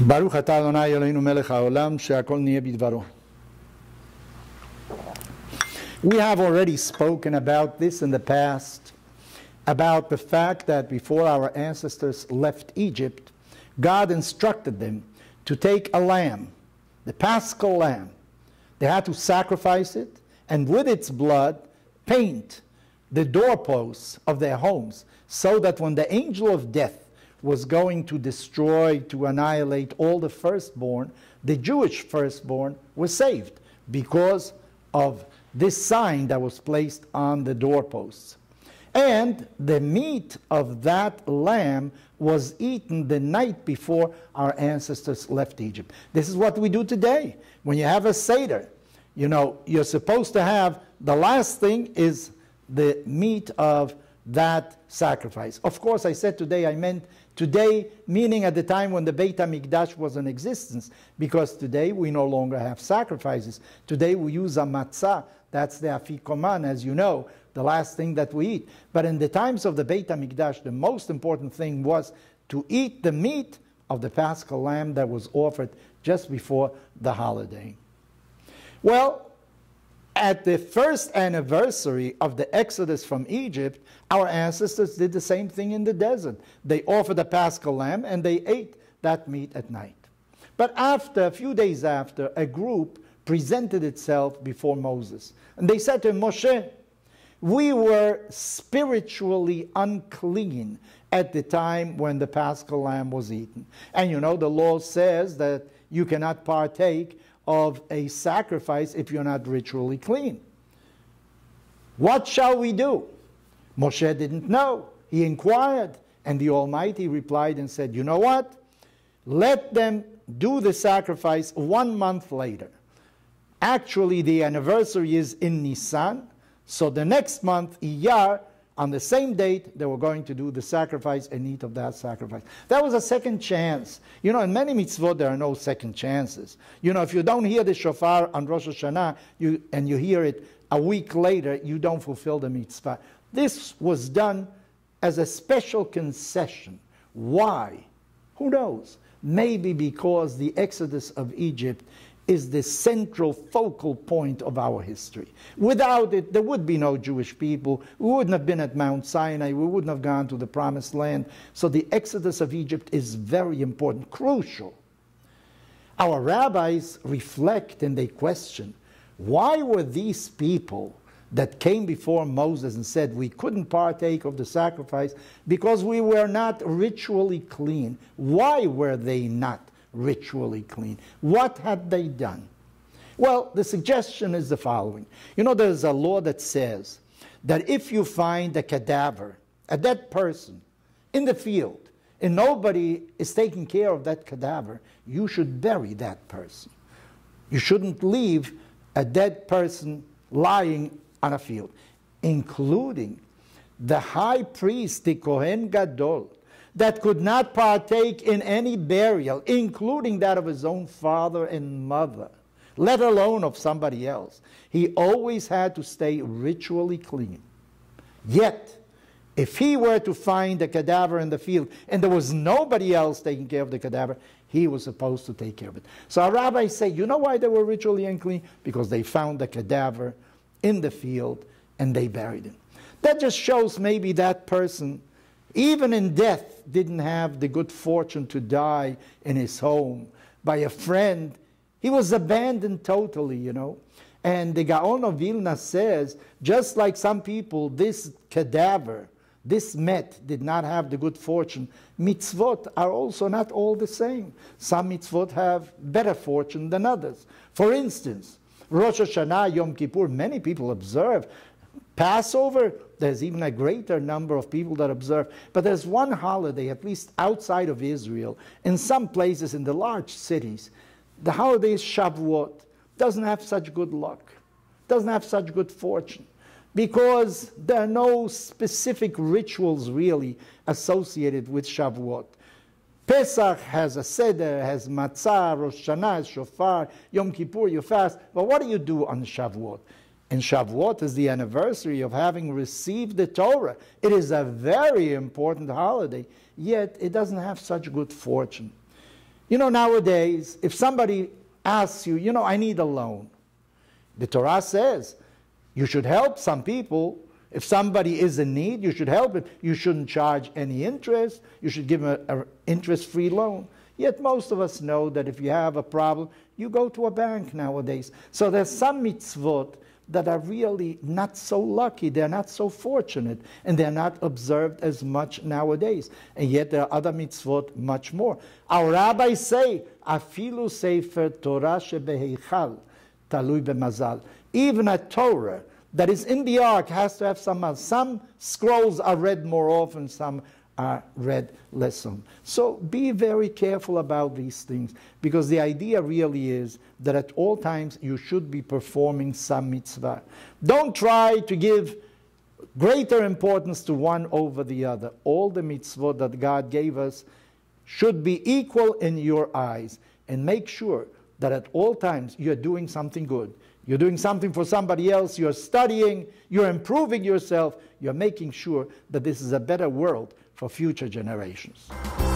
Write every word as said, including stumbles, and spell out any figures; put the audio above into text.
ברוך אתה אדוני אלוהינו מלך העולם שהכל נהיה בדברו. We have already spoken about this in the past, about the fact that before our ancestors left Egypt, God instructed them to take a lamb, the Paschal lamb. They had to sacrifice it, and with its blood, paint the doorposts of their homes, so that when the angel of death was going to destroy, to annihilate all the firstborn, the Jewish firstborn was saved because of this sign that was placed on the doorposts. And the meat of that lamb was eaten the night before our ancestors left Egypt. This is what we do today. When you have a Seder, you know, you're supposed to have, the last thing is the meat of that sacrifice. Of course, I said today, I meant today, meaning at the time when the Beit HaMikdash was in existence, because today we no longer have sacrifices. Today we use a matzah, that's the afikoman, as you know, the last thing that we eat. But in the times of the Beit HaMikdash, the most important thing was to eat the meat of the Paschal lamb that was offered just before the holiday. Well, at the first anniversary of the Exodus from Egypt, our ancestors did the same thing in the desert. They offered a Paschal lamb and they ate that meat at night. But after, a few days after, a group presented itself before Moses. And they said to him, Moshe, we were spiritually unclean at the time when the Paschal lamb was eaten. And you know, the law says that you cannot partake of a sacrifice if you're not ritually clean. What shall we do? Moshe didn't know. He inquired, and the Almighty replied and said, you know what? Let them do the sacrifice one month later. Actually, the anniversary is in Nisan, so the next month, Iyar, on the same date, they were going to do the sacrifice and eat of that sacrifice. That was a second chance. You know, in many mitzvot, there are no second chances. You know, if you don't hear the shofar on Rosh Hashanah, you, and you hear it a week later, you don't fulfill the mitzvah. This was done as a special concession. Why? Who knows? Maybe because the Exodus of Egypt is the central focal point of our history. Without it, there would be no Jewish people. We wouldn't have been at Mount Sinai. We wouldn't have gone to the Promised Land. So the Exodus of Egypt is very important, crucial. Our rabbis reflect and they question, why were these people that came before Moses and said we couldn't partake of the sacrifice because we were not ritually clean? Why were they not ritually clean? What had they done? Well, the suggestion is the following. You know, there's a law that says that if you find a cadaver, a dead person, in the field, and nobody is taking care of that cadaver, you should bury that person. You shouldn't leave a dead person lying on a field, including the high priest, the Kohen Gadol, that could not partake in any burial, including that of his own father and mother, let alone of somebody else. He always had to stay ritually clean. Yet, if he were to find a cadaver in the field and there was nobody else taking care of the cadaver, he was supposed to take care of it. So our rabbis say, you know why they were ritually unclean? Because they found the cadaver in the field and they buried him. That just shows maybe that person, even in death, didn't have the good fortune to die in his home by a friend. He was abandoned totally, you know. And the Gaon of Vilna says, just like some people, this cadaver, this met, did not have the good fortune. Mitzvot are also not all the same. Some mitzvot have better fortune than others. For instance, Rosh Hashanah, Yom Kippur, many people observe. Passover, there's even a greater number of people that observe. But there's one holiday, at least outside of Israel, in some places in the large cities, the holiday is Shavuot. Doesn't have such good luck. Doesn't have such good fortune. Because there are no specific rituals really associated with Shavuot. Pesach has a Seder, has Matzah, Rosh Hashanah has Shofar, Yom Kippur you fast. But what do you do on Shavuot? And Shavuot is the anniversary of having received the Torah. It is a very important holiday, yet it doesn't have such good fortune. You know, nowadays, if somebody asks you, you know, I need a loan, the Torah says you should help some people. If somebody is in need, you should help him. You shouldn't charge any interest. You should give him an interest-free loan. Yet most of us know that if you have a problem, you go to a bank nowadays. So there's some mitzvot that are really not so lucky. They're not so fortunate. And they're not observed as much nowadays. And yet there are other mitzvot much more. Our rabbis say, Afilu sefer Torah shebeheichal talui b'mazal. Even a Torah that is in the ark has to have some. Some scrolls are read more often, some are read less often. So be very careful about these things, because the idea really is that at all times you should be performing some mitzvah. Don't try to give greater importance to one over the other. All the mitzvot that God gave us should be equal in your eyes, and make sure that at all times you're doing something good. You're doing something for somebody else, you're studying, you're improving yourself, you're making sure that this is a better world for future generations.